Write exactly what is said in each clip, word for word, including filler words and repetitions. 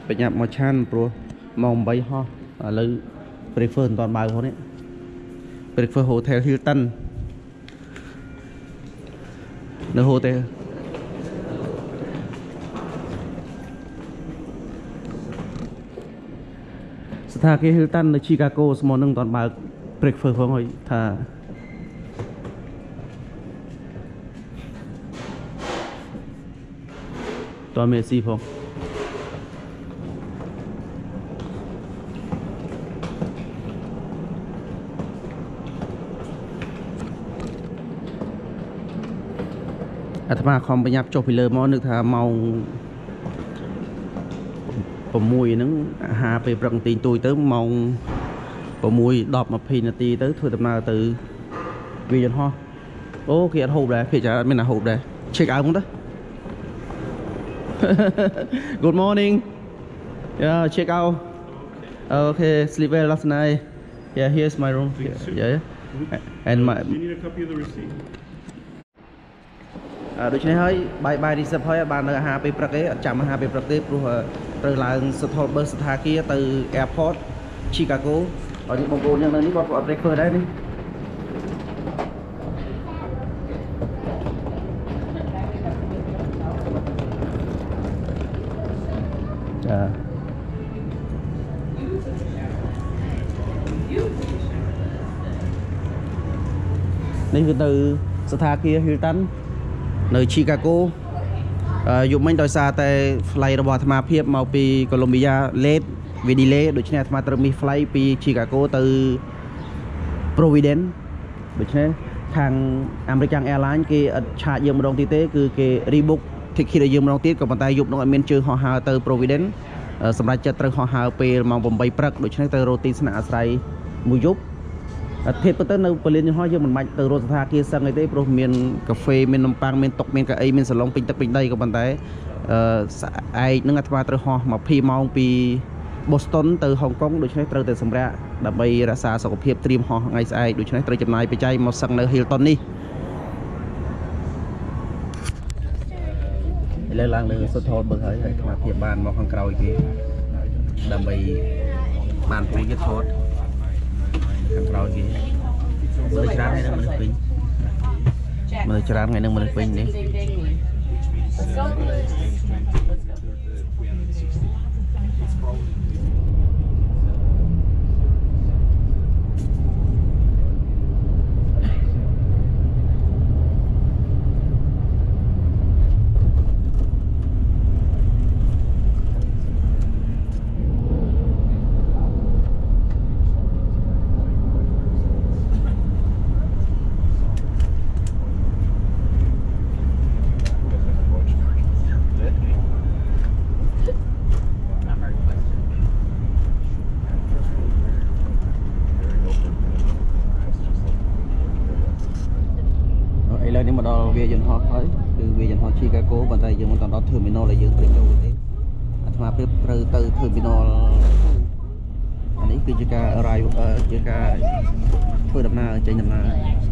bây giờ một chan pro mong bay ho lấy prefer toàn bài của đấy prefer hotel Hilton nơi hotelถ้าเกี่ยวกันในชิคาโกสมอนึงตอนบ่ายเบรกเฟอร์ของเขาถ้าตอนเมสซี่พงอาตมาคอมไปยับจบไปเลยมอนึกถ้าเมาผมมวยนึงหาไปปรังตีนตุยtớiมองผมมวยดอกมาพีนาทีtới thôi tầm nào từ vì dân ho ô kìa hộp đây phía trái bên nào hộp đây check out không đó good morning yeah check out okay sleep well last night yeah here's my room yeah and my you need a copy of the receipt ដូច្នេះហើយបាយបាយរីសិបហើយបាននៅអាហារពេលព្រឹកទេអត់ចាំអាហារពេលព្រឹកទេព្រោះត្រូវឡើងសថលបឺស្ថាគារទៅ airport Chicago ហើយនេះបងប្អូនយ៉ាងនៅនេះគាត់អត់ breakfast ដែរនេះចានេះគឺទៅស្ថាគារ Hilton នៅ Chicago យប់មិញដោយសារតែ flight របស់អាត្មាភាពមកពី Colombia late វា delay ដូច្នេះអាត្មាត្រូវមី flight ពី Chicago ទៅ Providence ដូច្នេះខាង American Airlines គេអត់ឆាតយើងម្ដងទៀតទេគឺគេ rebook ticket ឲ្យយើងម្ដងទៀតក៏ប៉ុន្តែយប់នោះអត់មានជើងហោះហើរទៅ Providence សម្រាប់ចិត្តត្រូវហោះហើរពេលម៉ោងeightព្រឹកដូច្នេះទៅរកទីស្នាក់អាស្រ័យមួយយប់អធិបទៅនៅពលានយន្តហោះយើងមិនបាច់ទៅរកស្ថានភាពសឹងអីទេព្រោះមានកាហ្វេមាននំប៉័ងមានតុមានកៅអីមានសាឡុងពេញទឹកពេញដីក៏ប៉ុន្តែអឺឯកនឹងអាត្មាត្រូវហោះtwentyម៉ោងពី Boston ទៅហុងកុងដូច្នេះត្រូវតែសម្រាប់ដើម្បីរក្សាសុខភាពត្រៀមហោះថ្ងៃស្អែកដូច្នេះត្រូវចំណាយបច្ច័យមកសឹងនៅ Hilton នេះឥឡូវឡើងលើសុទ្ធោតបើហើយអាត្មាភាពបានមកខាងក្រោយគេដើម្បីបានព្រីយថតខាងក្រោយគេមើលច្រើនថ្ងៃនឹងមនុស្សពេញមើលច្រើនថ្ងៃនឹងមនុស្សពេញនេះវាយន្តហោះហើយគឺវាយន្តហោះ Chicago ប៉ុន្តែយើងមិនដល់ terminal ដែលយើងត្រូវចូលទេអាត្មាព្រៀបត្រូវទៅ terminal អានេះគឺជាការ arrive ជាការធ្វើដំណើរចេញដំណើរ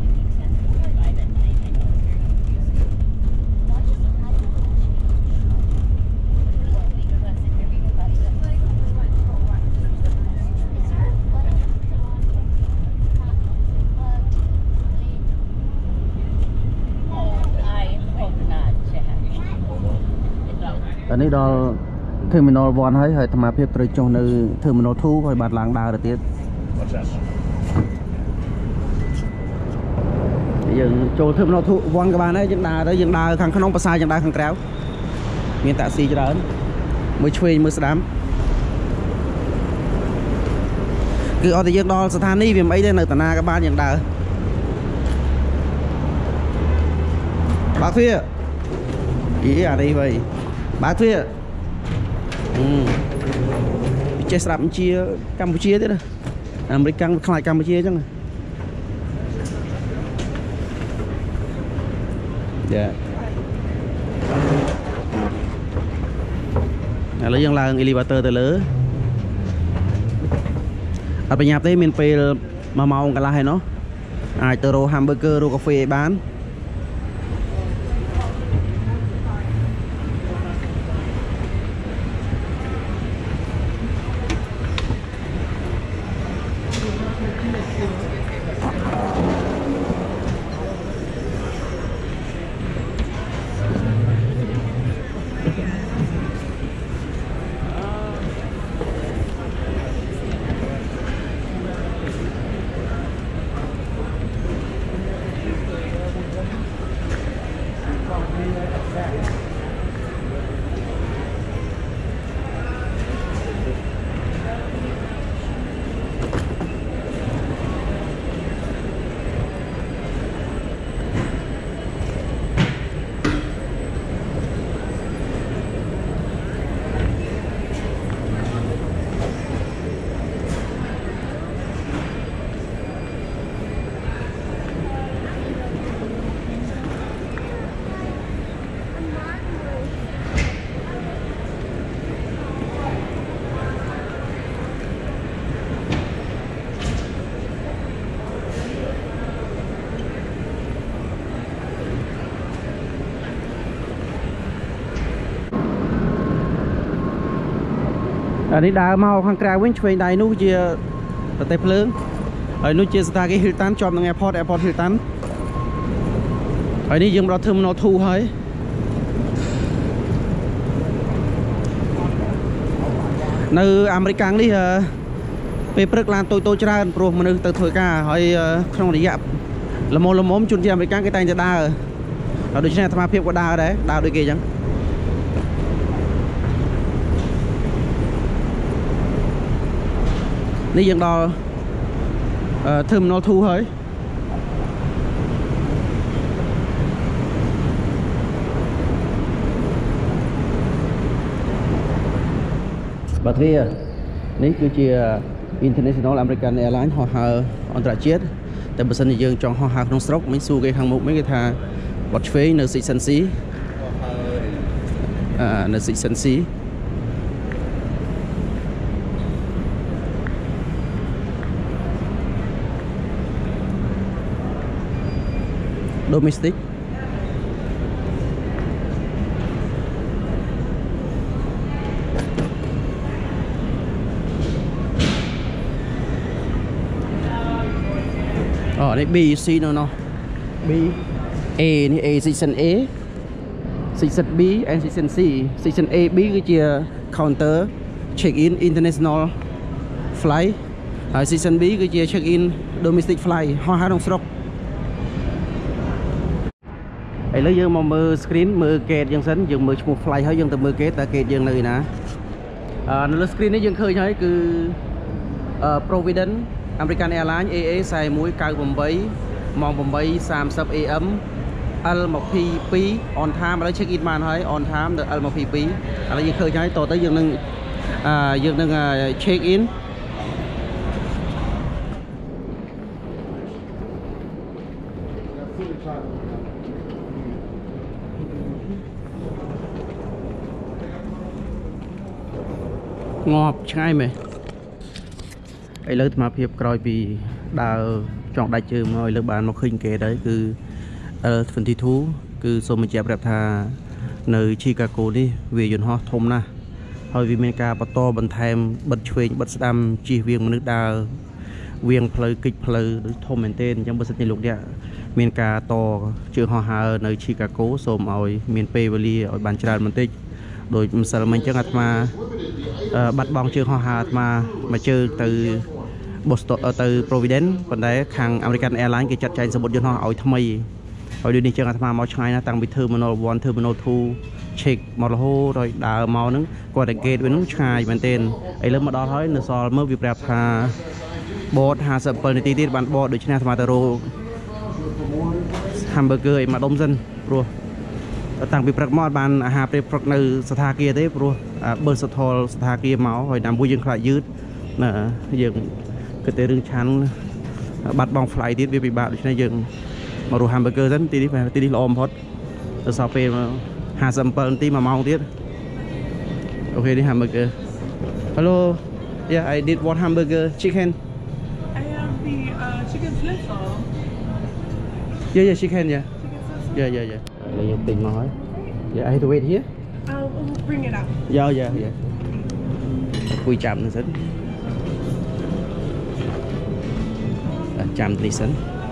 នេះដល់ terminal one ហើយហើយអាត្មាភាពត្រូវចុះនៅ terminal two ហើយបាត់ឡើងដើរទៅទៀតយើងចូល terminal two one ក៏បានដែរយើងដើរទៅយើងដើរខាងក្នុងប្រាសាទយើងដើរខាងក្រៅមានតាក់ស៊ីច្រើនមើលឆ្វេងមើលស្ដាំគឺអត់តែយើងដល់ស្ថានីយ៍វាមិនអីទេនៅតាណាក៏បានយើងដើរបើកទ្វារអីអានេះវិញបើកទ្វារអឺចេះស្ដាប់បញ្ជាកម្ពុជាទេណាអាមេរិកខាងខ្លាចកម្ពុជាអញ្ចឹងយ៉ាឥឡូវយើងឡើង elevator ទៅលើអត់ប្រញាប់ទេមានពេលមួយម៉ោងកន្លះហើយនោះអាចទៅរក hamburger រកកាហ្វេឲ្យបានอันนี้ดาวมาข้างกลางวิ่งช่วยได้นู้นเจียเตะเพลิงไอ้นู้นเจียสตาร์กิฮิลตันจอมตรงแอร์พอร์ตแอร์พอร์ตฮิลตันไอ้นี่ยังเราเทอร์มินอลทูเฮ้ยในอเมริกันนี่ไปปรึกลานตัวตัวจราโปรมันนึกตัวถอยก้าเฮ้ยขนมระยะละโมละโมมจุนที่อเมริกันcái tayจะด่าเราดูชนะธรรมะเพียบกว่าด่าđấyด่าด้วยกี่จังนี่ยังดอเทอร์มินอลทูเฮ้ยบัตรនេះគឺជា International American Airlines ហោះហើរអន្តរជាតិតែបើសិនជាយើងចង់ហោះហើរក្នុងស្រុកមិនសួរគេខាងមុខមិនគេថាបត់ឆ្វេងនៅ Section C អឺនៅ Section C Domestic Ờ đây B C nó nó B Aนี่ A section A section B and section C section A B គឺជា counter check in international flight ហើយ section B គឺជា check in domestic flight ហោះហើរក្នុងស្រុកឥឡូវយើងមកមើល screen មើល gate យ៉ាងសិនយើងមើលឈ្មោះ flight ហើយយើងទៅមើល gate តើ gate យើងនៅឯណាអឺនៅលើ screen នេះយើងឃើញហើយគឺ Providence American Airlines A A สี่ một เก้า eight ម៉ោង eight thirty A M L ยี่สิบสอง on time ឥឡូវ check in បានហើយ on time ដល់ L ยี่สิบสองឥឡូវយើងឃើញហើយតទៅយើងនឹងអឺយើងនឹង check in ងាប់ឆ្ងាយមែនឥឡូវអាត្មាភាពក្រោយពីដើរចង់ដាច់ជើងមកឥឡូវបានមកឃើញគេដែរគឺ L ยี่สิบสอง គឺសូមបញ្ជាក់ប្រាប់ថានៅ Chicago នេះវាយន្តហោះធំណាស់ហើយវាមានការបន្តបន្ថែមបិទឆ្វេងបិទស្ដាំជិះវៀងមនុស្សដើរវៀងផ្លូវគិចផ្លូវដូចធំមែនទែនអញ្ចឹងបើសិនជាលោកអ្នកមានការតជើងហោះហើរនៅ Chicago សូមឲ្យមានពេលវេលាឲ្យបានច្រើនបន្តិចដោយម្សិលមិញអញ្ចឹងអាត្មាបាត់បង់ជើងហោះហើរអាត្មាមកជើងទៅ Boston ទៅ Providence ប៉ុន្តែខាង American Airlines គេចាត់ចែងសម្បត្តិយន្តហោះឲ្យថ្មីហើយដូចនេះចឹងអាត្មាមកឆ្ងាយណាស់តាំងពី Terminal one Terminal two check មករហូតដល់ដើរមកហ្នឹងគាត់តែ gate វាហ្នឹងឆ្ងាយមែនទែនឥឡូវមកដល់ហើយនៅសល់មើលវាប្រាប់ថា board ห้าสิบเจ็ดនាទីទៀតបាន board ដូច្នេះអាត្មាទៅរក hamburger ឲ្យមកដុំសិនព្រោះតាំងពីព្រឹកមកអត់បានអាហារពេលព្រឹកនៅស្ថានភាពទេព្រោះបើសថលស្ថានភាពមកហើយតាមមួយយើងខ្លាចយឺតណាយើងគិតតែរឿងឆាន់បាត់បង់ flight ទៀតវាពិបាកដូច្នេះយើងមករក hamburger សិនទីនេះទីនេះល្អបំផុតទៅសល់ពេលห้าสิบเจ็ดនាទីមួយម៉ោងទៀតអូខេនេះ hamburger Hello yeah I did one hamburger chicken I have the uh, chicken schnitzel yeah yeah chicken yeah yeah yeah yeah ឥឡូវយើងទិញមកហើយ yeah I have to wait here I'll bring it out yeah yeah yeah គួយចាំនឹងសិនចាំនេះសិន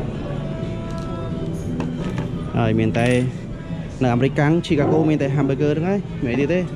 ហើយមានតែនៅអាមេរិក Chicago មានតែ hamburger ហ្នឹងហើយមិនអីទៀតទេ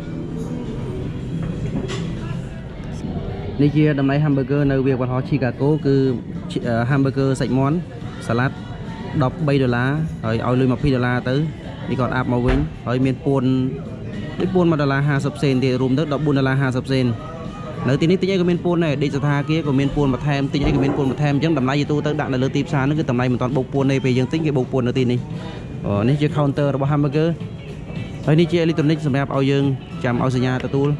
នេះជាតម្លៃ hamburger នៅវាលវត្តហោះ Chicago គឺ hamburger សាច់មាន់សាឡាត់ដប់បីដុល្លារហើយឲ្យលុយยี่สิบដុល្លារទៅនេះគាត់អាប់មកវិញហើយមានពួននេះពួនមួយដុល្លារห้าสิบសេនទៀតរួមទៅfourteenដុល្លារห้าสิบសេននៅទីនេះទិញអីក៏មានពួនដែរដេកស្ថាគារក៏មានពួនបន្ថែមទិញអីក៏មានពួនបន្ថែមអញ្ចឹងតម្លៃយូរទៅដាក់នៅលើទីផ្សារហ្នឹងគឺតម្លៃមិនតាន់បូកពួនទេពេលយើងទិញគេបូកពួននៅទីនេះអូនេះជា counter របស់ hamburger ហើយនេះជា electronic សម្រាប់ឲ្យយើងចាំឲ្យសញ្ញាទទួល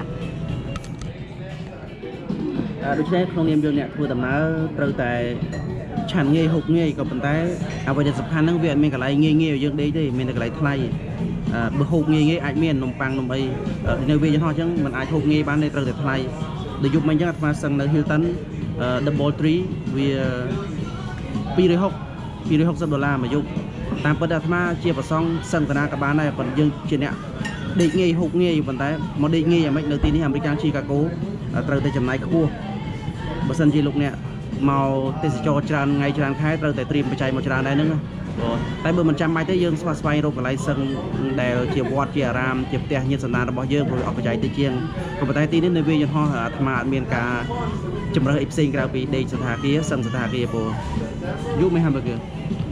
ដូច្នេះក្នុងនាមយើងអ្នកធ្វើដំណើរត្រូវតែឆាន់ងាយហូបងាយក៏ប៉ុន្តែអ្វីដែលសំខាន់ហ្នឹងវាអត់មានកន្លែងងាយងាយឲ្យយើងដេកទេមានតែកន្លែងថ្លៃបើហូបងាយងាយអាចមាននំប៉័ងនំអីនៅវាយន្តហោះអញ្ចឹងมันអាចហូបងាយបានទេត្រូវតែថ្លៃដូចយប់មិញអញ្ចឹងអាត្មាសឹងនៅ Hilton Double Tree វាtwo hundred sixtyដុល្លារមួយយប់តាមពិតអាត្មាជាប្រសងសឹងតាណាក៏បានដែរប៉ុន្តែយើងជាអ្នកដេកងាយហូបងាយប៉ុន្តែមកដេកងាយអាម៉េចនៅទីនេះ American Chicago ត្រូវតែចំណាយខ្ពស់បើសិនជាលោកអ្នកមកទេសចរច្រើនថ្ងៃច្រើនខែត្រូវតែត្រៀមបច្ច័យមកច្រើនដែរហ្នឹងតែបើមិនចាំបាច់ទេយើងស្វែងស្វែងរកកន្លែងសឹងដែលជាវត្តជាអារាមជាផ្ទះញាតិសន្តានរបស់យើងព្រោះអស់បច្ច័យទៅជាងក៏ប៉ុន្តែទីនេះនៅវាយន្តហោះអាត្មាអត់មានការជំរើសអីផ្សេងក្រៅពីដេកសន្តាគារសឹងសន្តាគារព្រោះយូរមិនហាំបើគឺ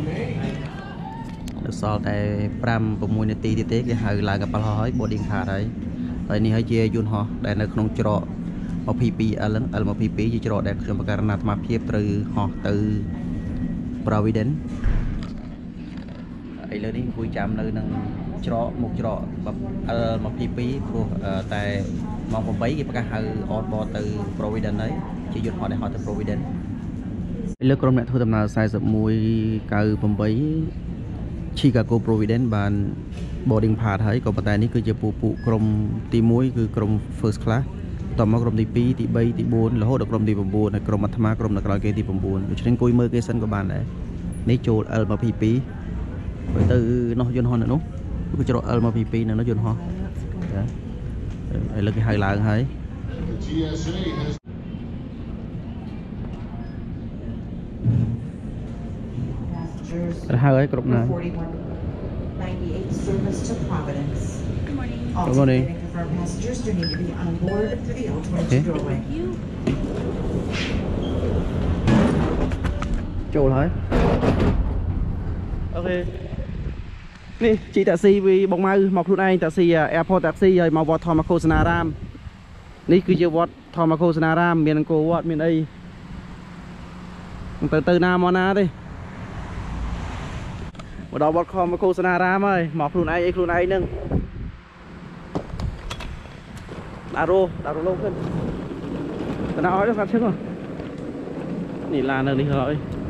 ដល់សល់តែ5 6នាទីទៀតទេគេហៅឡើងកប៉ាល់ហោះហើយ boarding card ហើយហើយនេះហើយជាយន្តហោះដែលនៅក្នុងច្រកยี่สิบสอง L L ยี่สิบสองជាច្រកដែលខ្ញុំបង្កើតអាត្មាភាពត្រូវហោះទៅ Providence ឥឡូវនេះអង្គុយចាំនៅនឹងច្រកមុខច្រក L ยี่สิบสอง ព្រោះតែម៉ោងeightគេប្រកាសហៅ on board ទៅ Providence ហើយជាយន្តហោះដែលហោះទៅ Providence ឥឡូវក្រុមអ្នកធ្វើដំណើរสี่สิบเก้า 98 Chicago Providence បាន boarding pass ហើយក៏ប៉ុន្តែនេះគឺជាពូពូក្រុមទីoneគឺក្រុម first class តមកក្រុមទីtwoទីthreeទីfourរហូតដល់ក្រុមទីnineហើយក្រុមអាត្មាក្រុមនៅក្រោយគេទីnineដូច្នេះអង្គុយមើលគេសិនក៏បានដែរនេះចូល L ยี่สิบสอง បើទៅនោះយន្តហោះនៅនោះគឺច្រក L ยี่สิบสองនៅនោះយន្តហោះឥឡូវគេហៅឡើងហើយហៅឲ្យគ្រប់ណាស់ ninety-eight service to Providence. Good morning. Good morning. Confirmed passengers do need to be on board through the L twenty-two doorway. ចូលហើយអូខេនេះជីតាក់ស៊ីពីបងម៉ៅមកខ្លួនឯងតាក់ស៊ី Airport Taxi ហើយមកវត្តធម្មឃោសនារាមនេះគឺជាវត្តធម្មឃោសនារាមមានអង្គរវត្តមានអីទៅទៅណាមកណាទេមកដល់វត្តខំមកឃោសនារាមហើយមកខ្លួនឯងអីខ្លួនឯងហ្នឹងដាក់រោដាក់រោលោកขึ้นទៅណាឲ្យទៅកាត់ឈឹងនេះឡាននៅនេះហើយ